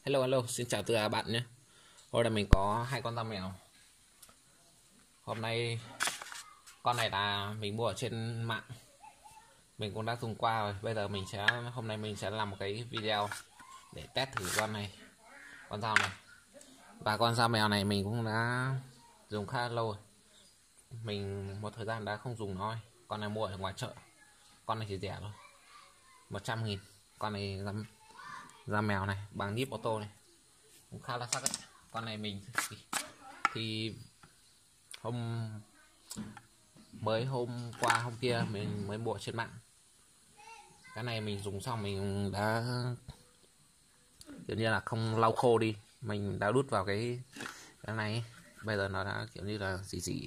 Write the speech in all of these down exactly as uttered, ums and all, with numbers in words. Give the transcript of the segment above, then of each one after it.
Hello hello, xin chào tất cả các bạn nhé. Hôm nay mình có hai con dao mèo. Hôm nay con này là mình mua ở trên mạng. Mình cũng đã dùng qua rồi. Bây giờ mình sẽ hôm nay mình sẽ làm một cái video để test thử con này, con dao này. Và con dao mèo này mình cũng đã dùng khá lâu rồi. Mình một thời gian đã không dùng nó rồi. Con này mua ở ngoài chợ. Con này chỉ rẻ thôi, một trăm nghìn. Con này dao, dao mèo này bằng níp ô tô này cũng khá là sắc đấy. Con này mình thì, thì hôm mới hôm qua hôm kia mình mới mua trên mạng. Cái này mình dùng xong mình đã kiểu như là không lau khô đi, mình đã đút vào cái cái này. Bây giờ nó đã kiểu như là gì gì.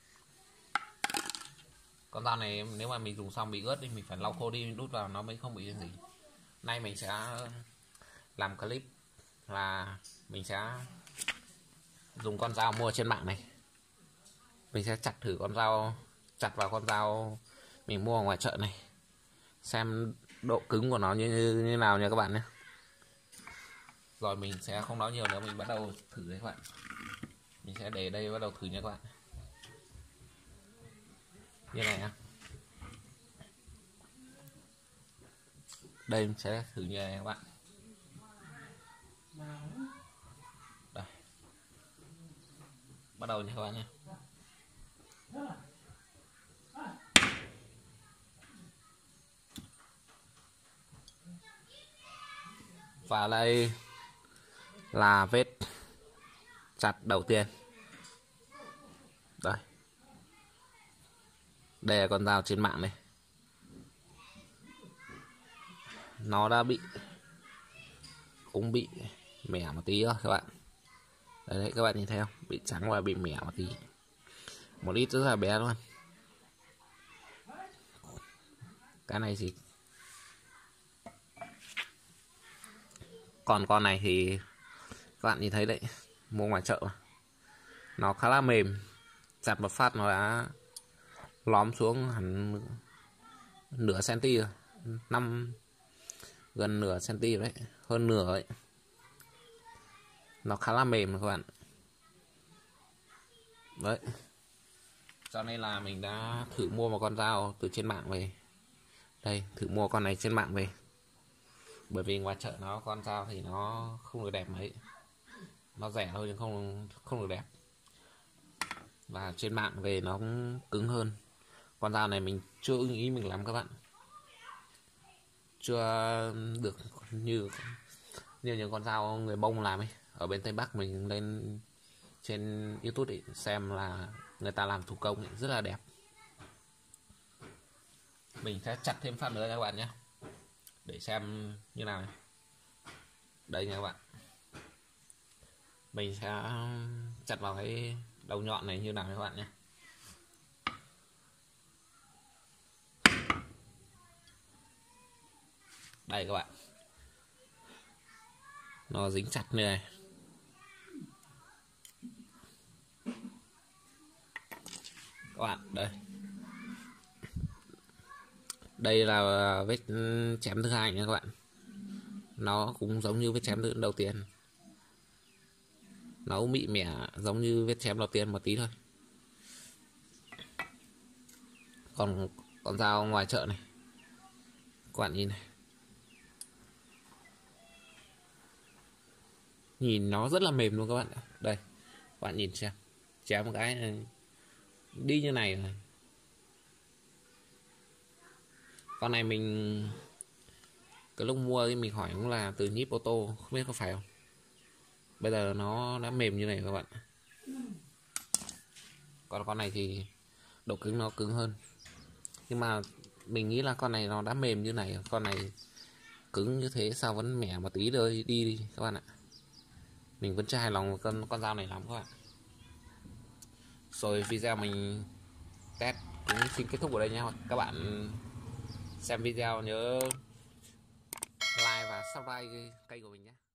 Con dao này nếu mà mình dùng xong bị ướt đi, mình phải lau khô đi đút vào nó mới không bị gì. Nay mình sẽ làm clip là mình sẽ dùng con dao mua trên mạng này. Mình sẽ chặt thử con dao, chặt vào con dao mình mua ở ngoài chợ này, xem độ cứng của nó như, như, như nào nha các bạn nhé. Rồi mình sẽ không nói nhiều nữa, mình bắt đầu thử đấy các bạn. Mình sẽ để đây bắt đầu thử nha các bạn. Như này nha. Đây mình sẽ thử như này các bạn. Đây. Bắt đầu nha các bạn nhé. Và đây là vết chặt đầu tiên. Đây. Đây là con dao trên mạng này. Nó đã bị cũng bị mẻ một tí rồi các bạn. Đấy, đấy các bạn nhìn thấy không? Bị trắng và bị mẻ một tí. Một ít rất là bé luôn. Cái này thì còn con này thì các bạn nhìn thấy đấy, mua ngoài chợ mà. Nó khá là mềm, chặt một phát nó đã lóm xuống hẳn nửa cm rồi, năm gần nửa cm đấy, hơn nửa ấy. Nó khá là mềm các bạn. Đấy. Cho nên là mình đã thử mua một con dao từ trên mạng về. Đây, thử mua con này trên mạng về. Bởi vì ngoài chợ nó con dao thì nó không được đẹp mấy. Nó rẻ thôi nhưng không không được đẹp. Và trên mạng về nó cũng cứng hơn. Con dao này mình chưa ưng ý mình lắm các bạn. Chưa được như như những con dao người Mông làm ấy. Ở bên Tây Bắc mình lên trên YouTube để xem là người ta làm thủ công ấy, rất là đẹp. Mình sẽ chặt thêm phát nữa các bạn nhé, để xem như nào này. Đây nha các bạn. Mình sẽ chặt vào cái đầu nhọn này như nào các bạn nhé. Đây các bạn. Nó dính chặt như này. Các bạn, đây. Đây là vết chém thứ hai nha các bạn. Nó cũng giống như vết chém đầu tiên. Nó cũng bị mẻ giống như vết chém đầu tiên một tí thôi. Còn con dao ngoài chợ này, các bạn nhìn này. Nhìn nó rất là mềm luôn các bạn. Đây, các bạn nhìn xem. Chém một cái này, đi như này rồi. Con này mình cái lúc mua thì mình hỏi cũng là từ nhíp ô tô, không biết có phải không. Bây giờ nó đã mềm như này các bạn. Còn con này thì độ cứng nó cứng hơn. Nhưng mà mình nghĩ là con này nó đã mềm như này, con này cứng như thế sao vẫn mẻ một tí rồi đi đi các bạn ạ. Mình vẫn chưa hài lòng với con con dao này lắm các bạn. Rồi video mình test cũng xin kết thúc ở đây nha các bạn. Xem video nhớ like và subscribe kênh của mình nhé.